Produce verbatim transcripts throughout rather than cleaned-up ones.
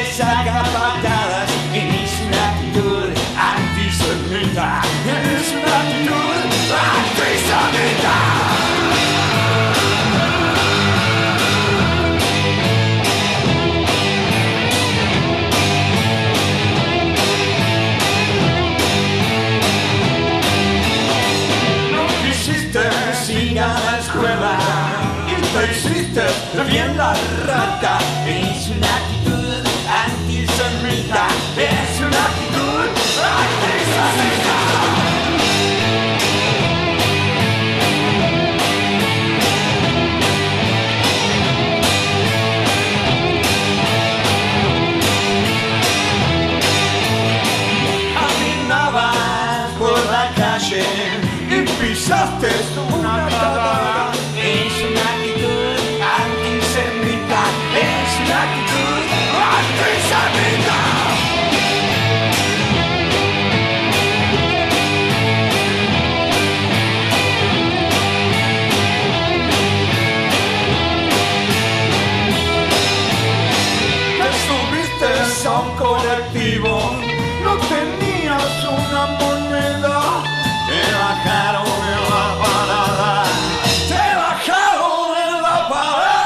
me saca patadas. Es una actitud antisemita. Es una actitud antisemita. Ir a la escuela y te hiciste bien la rata. Es una actitud antisemita. Es una actitud antisemita. Caminabas por la calle y pisaste una cagada. Es una actitud antisemita. Es una actitud antisemita. Te subiste a un colectivo, no tenías una moneda, te bajaron en la parada, te bajaron en la parada.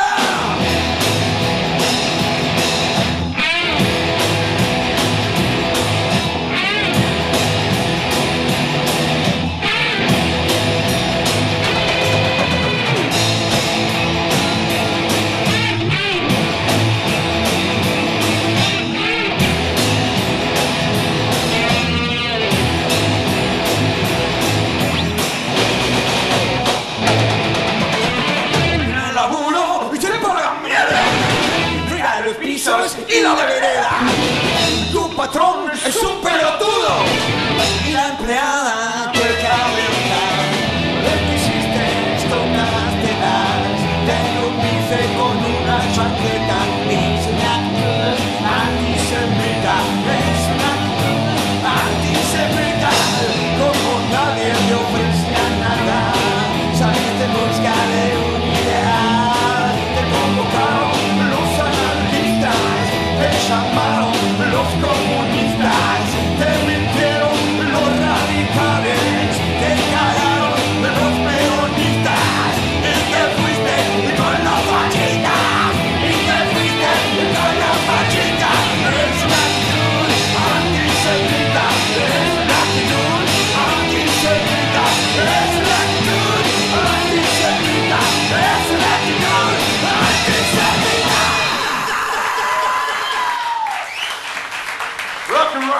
Y la vereda, tu patrón es un pelotudo y la empleada tuerca abierta. Lo que hiciste es tocaste las, te rompiste con una chaqueta. Es una actitud antisemita. Es una actitud antisemita. Como nadie te ofrecía nada, saliste en busca de un ideal. Te convocaron los anarquistas, te llamaron los comunistas, te mintieron los radicales, te cagaron los peronistas, y te fuiste con los fascistas, y te fuiste con los fascistas. Es una actitud antisemita, es una actitud antisemita, es una actitud antisemita, es una actitud antisemita. Rock and roll.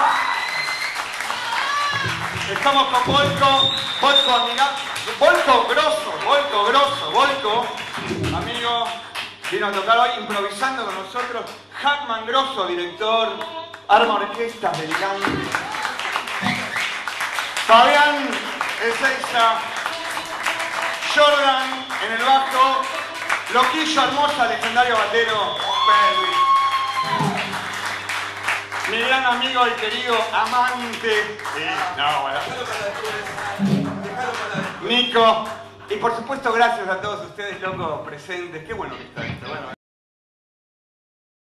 Estamos con Volco, Volco amiga, Volco grosso, Volco grosso, Volco, amigo, vino a tocar hoy improvisando con nosotros. Hagman grosso, director, arma orquestas del cante. Fabian, Ezeiza, Jordan en el bajo, Loquillo, Armoza, legendario batero, mi gran amigo y querido amante, sí, no, bueno. Nico, y por supuesto gracias a todos ustedes locos presentes. Qué bueno que está esto, bueno,